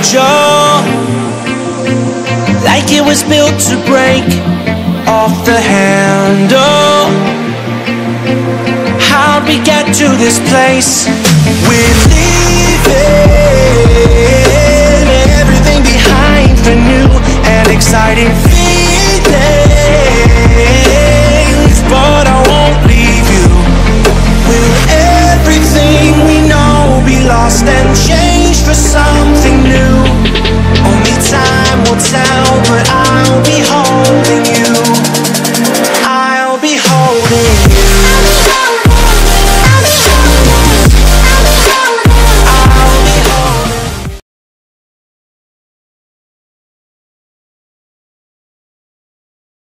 fragile, like it was built to break off the handle. How'd we get to this place? We're leaving everything behind for new and exciting.